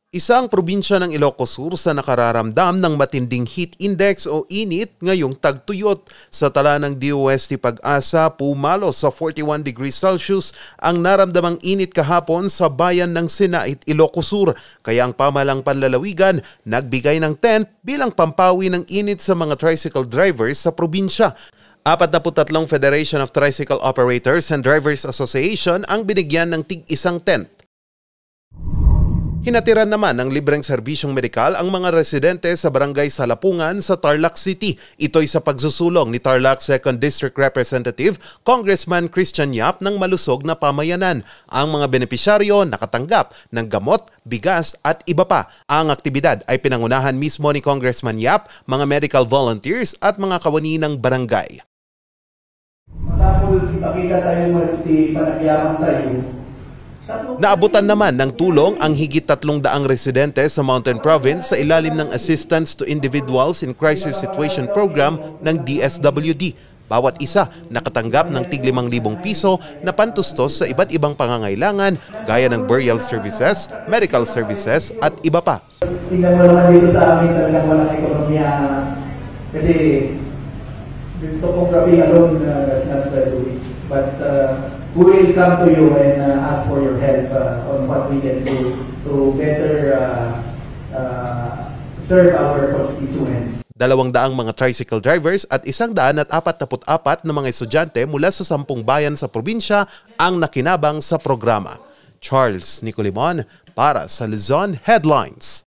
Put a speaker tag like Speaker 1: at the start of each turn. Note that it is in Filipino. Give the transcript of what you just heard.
Speaker 1: Isang probinsya ng Ilocos Sur sa nakararamdam ng matinding heat index o init ngayong tagtuyot. Sa tala ng DOST Pag-asa, pumalo sa 41 degrees Celsius ang naramdamang init kahapon sa bayan ng Sinait, Ilocos Sur. Kaya ang pamahalang panlalawigan nagbigay ng tent bilang pampawi ng init sa mga tricycle drivers sa probinsya. 43 Federation of Tricycle Operators and Drivers Association ang binigyan ng tig-isang tent. Hinatiran naman ng libreng serbisyong medikal ang mga residente sa Barangay Salapungan sa Tarlac City. Ito'y sa pagsusulong ni Tarlac 2nd District Representative Congressman Christian Yap ng malusog na pamayanan. Ang mga benepisyaryo nakatanggap ng gamot, bigas at iba pa. Ang aktibidad ay pinangunahan mismo ni Congressman Yap, mga medical volunteers at mga kawani ng barangay.
Speaker 2: Matapos ipakita tayo panagyaman tayo.
Speaker 1: Naabutan naman ng tulong ang higit 300 residente sa Mountain Province sa ilalim ng Assistance to Individuals in Crisis Situation Program ng DSWD. Bawat isa nakatanggap ng tig 5,000 piso na pantustos sa iba't ibang pangangailangan gaya ng burial services, medical services at iba pa.
Speaker 2: Tingnan mo naman dito sa amin talagang walang ekonomiya kasi the topography alone is not doing. But we will come to you and ask for your help on what we can do to better serve our constituents.
Speaker 1: 200 mga tricycle drivers at 144 na mga estudyante mula sa 10 bayan sa probinsya ang nakinabang sa programa. Charles Nicolimon para sa Luzon Headlines.